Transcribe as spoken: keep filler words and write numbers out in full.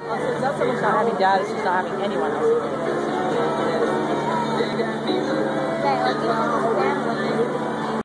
Also, it's not so much not having dad, it's just not having anyone else.